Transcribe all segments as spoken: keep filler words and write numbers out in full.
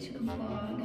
to the vlog.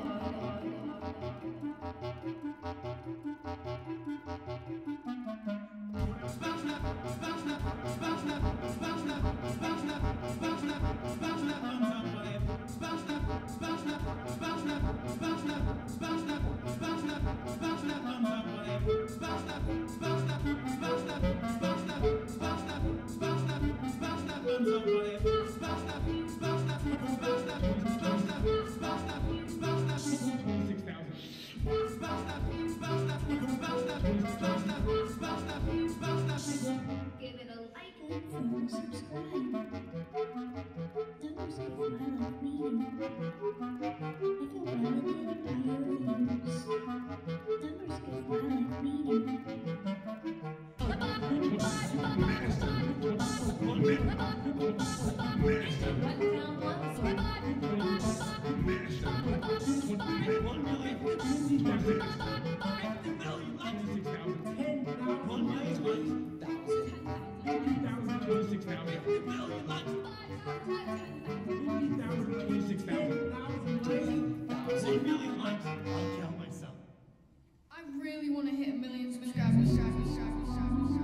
Give it a like, follow, subscribe. Don't skip my life meeting. I feel validated by your reviews. Don't skip my life meeting. I really want to hit a million subscribers. subscribers, subscribers, subscribers.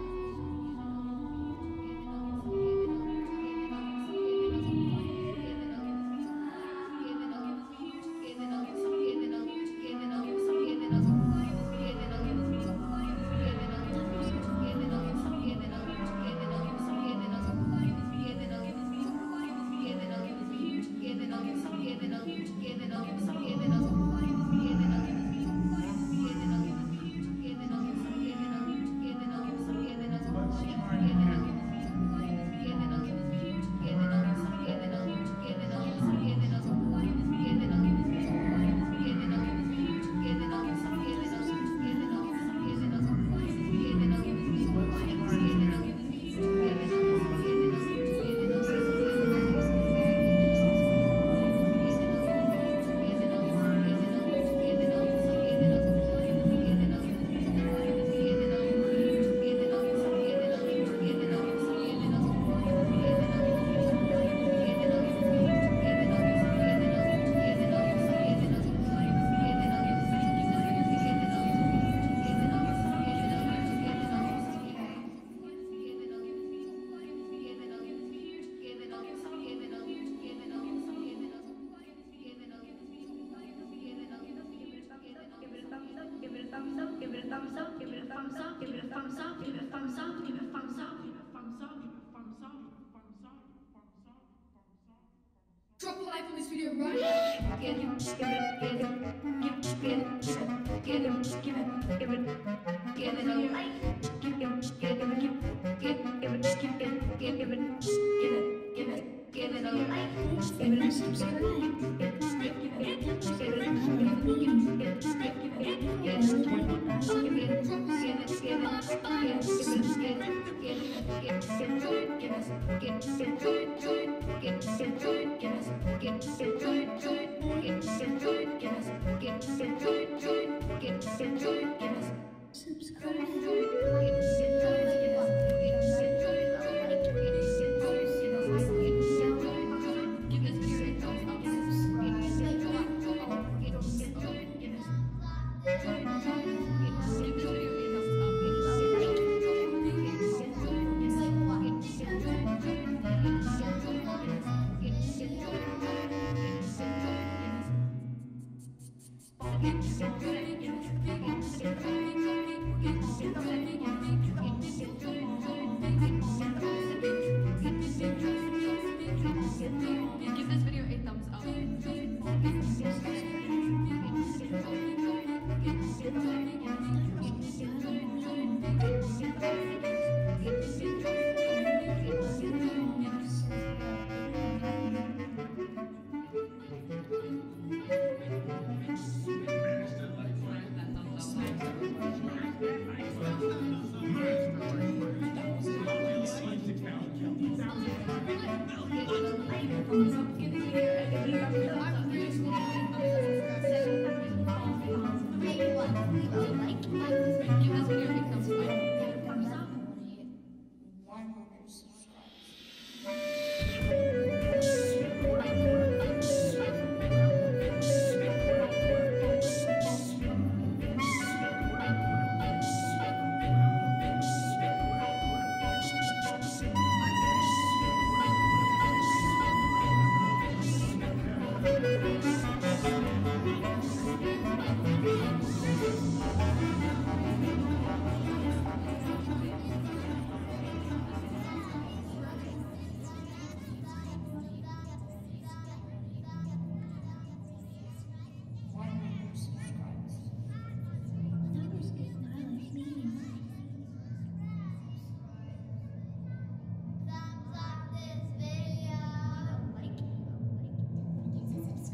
Drop a like on this video right now. Get him, give it, get him, give, get him, get him, give it, give it, give it a like. Give him, give him, give, give, give it, give it, give it, give it, give it, give it a like. Give it a subscribe. Give it, give it, give it, give it, give it, give it, give it, give Give this video a thumbs up.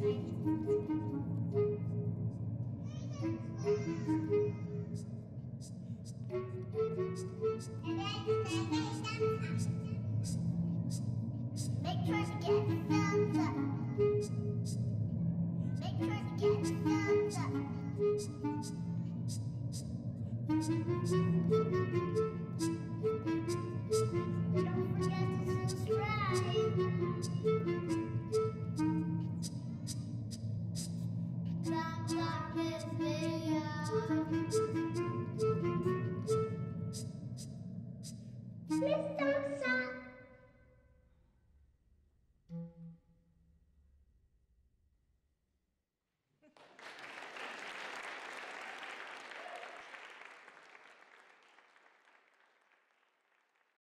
Make sure to get thumbs up. Make sure to get thumbs up. Don't forget to subscribe. Thumbs up this video. Mister Sun.